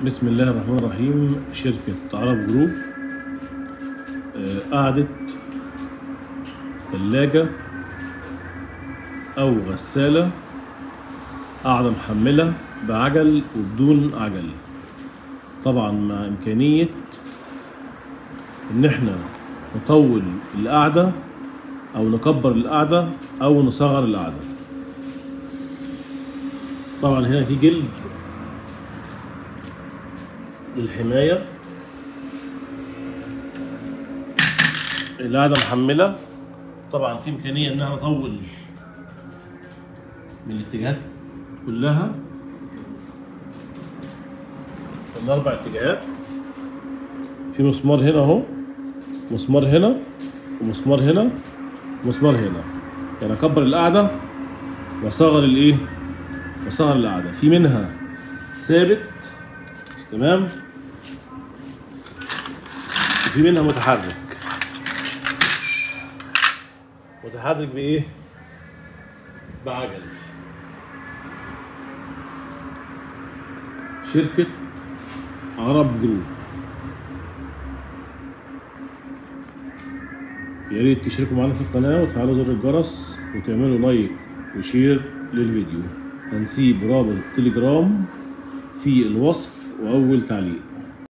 بسم الله الرحمن الرحيم. شركة عرب جروب قعدت ثلاجة أو غسالة، قاعدة محملة بعجل وبدون عجل، طبعا مع إمكانية إن احنا نطول القعدة أو نكبر القعدة أو نصغر القعدة. طبعا هنا في جلد للحماية، القعدة محملة، طبعا في إمكانية إنها نطول من الاتجاهات كلها، من 4 اتجاهات. في مسمار هنا اهو، مسمار هنا ومسمار هنا ومسمار هنا، يعني اكبر القعده واصغر الايه، واصغر القعده. في منها ثابت تمام، وفي منها متحرك بايه، بعجل. شركة عرب جروب، يا ريت تشتركوا معانا في القناة وتفعلوا زر الجرس وتعملوا لايك وشير للفيديو. هنسيب رابط التليجرام في الوصف وأول تعليق.